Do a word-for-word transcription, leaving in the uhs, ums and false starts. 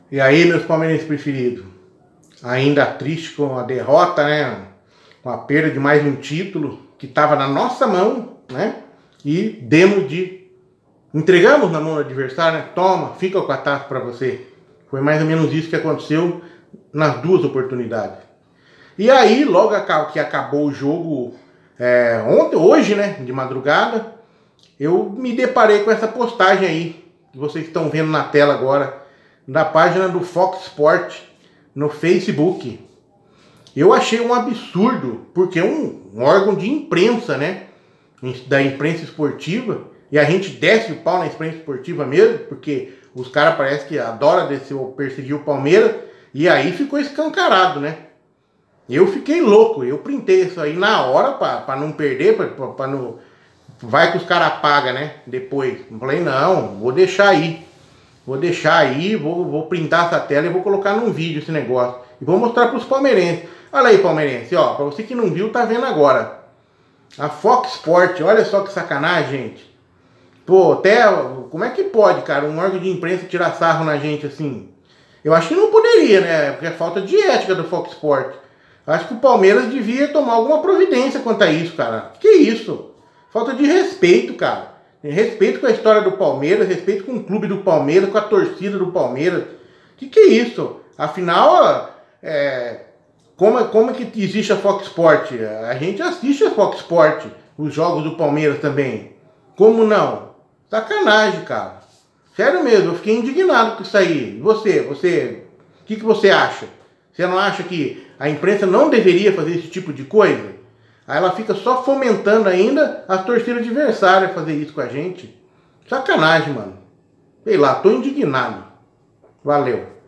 E aí, meus palmeirenses preferidos, ainda triste com a derrota, né? Com a perda de mais um título que estava na nossa mão, né? E demos de... entregamos na mão do adversário, né? Toma, fica com a taça para você. Foi mais ou menos isso que aconteceu nas duas oportunidades. E aí, logo que acabou o jogo, é, ontem, hoje, né? De madrugada, eu me deparei com essa postagem aí, que vocês estão vendo na tela agora, da página do Fox Sport no Facebook. Eu achei um absurdo, porque é um, um órgão de imprensa, né? Da imprensa esportiva, e a gente desce o pau na imprensa esportiva mesmo, porque os caras parecem que adoram descer, perseguir o Palmeiras, e aí ficou escancarado, né? Eu fiquei louco, eu printei isso aí na hora para não perder, para não... vai que os caras apagam, né? Depois. Eu falei, não, vou deixar aí. Vou deixar aí, vou, vou printar essa tela e vou colocar num vídeo esse negócio. E vou mostrar para os palmeirenses. Olha aí, palmeirense, ó. Para você que não viu, tá vendo agora. A Fox Sport, olha só que sacanagem, gente. Pô, até... como é que pode, cara, um órgão de imprensa tirar sarro na gente assim? Eu acho que não poderia, né? Porque é falta de ética do Fox Sport. Acho que o Palmeiras devia tomar alguma providência quanto a isso, cara. Que isso? Falta de respeito, cara. Respeito com a história do Palmeiras, respeito com o clube do Palmeiras, com a torcida do Palmeiras. Que que é isso? Afinal, é, como, como é que existe a Fox Sport? A gente assiste a Fox Sport, os jogos do Palmeiras também. Como não? Sacanagem, cara. Sério mesmo, eu fiquei indignado com isso aí. E você, você, o que, que você acha? Você não acha que a imprensa não deveria fazer esse tipo de coisa? Aí ela fica só fomentando ainda a torcida adversária fazer isso com a gente. Sacanagem, mano. Sei lá, tô indignado. Valeu.